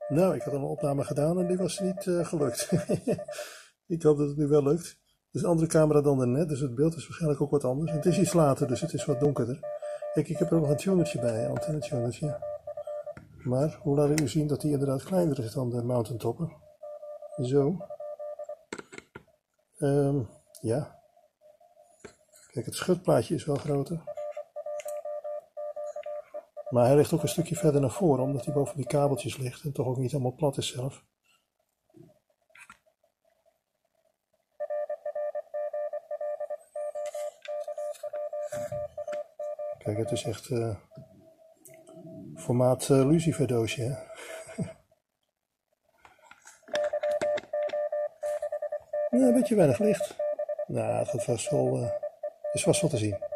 Nou, ik had al een opname gedaan en die was niet gelukt. Ik hoop dat het nu wel lukt. Het is een andere camera dan daarnet, dus het beeld is waarschijnlijk ook wat anders. Het is iets later, dus het is wat donkerder. Kijk, ik heb er nog een tunertje bij, een antenne-tunertje. Maar hoe laat ik u zien dat die inderdaad kleiner is dan de Mountain Topper? Zo. Ja. Kijk, het schutplaatje is wel groter. Maar hij ligt ook een stukje verder naar voren, omdat hij boven die kabeltjes ligt en toch ook niet helemaal plat is zelf. Kijk, het is echt formaat luciferdoosje, hè? Ja, een beetje weinig licht. Nou, het gaat vast wel, is vast wel te zien.